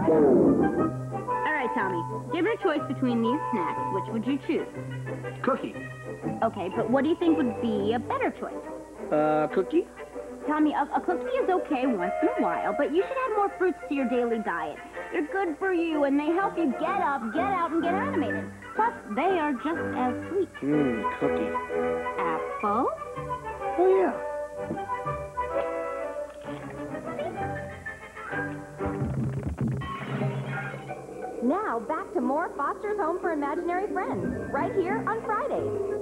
All right, Tommy. Given a choice between these snacks, which would you choose? Cookie. Okay, but what do you think would be a better choice? Cookie? Tommy, a cookie is okay once in a while, but you should add more fruits to your daily diet. They're good for you, and they help you get up, get out, and get animated. Plus, they are just as sweet. Cookie. Apple? Oh, yeah. Now, back to more Foster's Home for Imaginary Friends, right here on Fridays.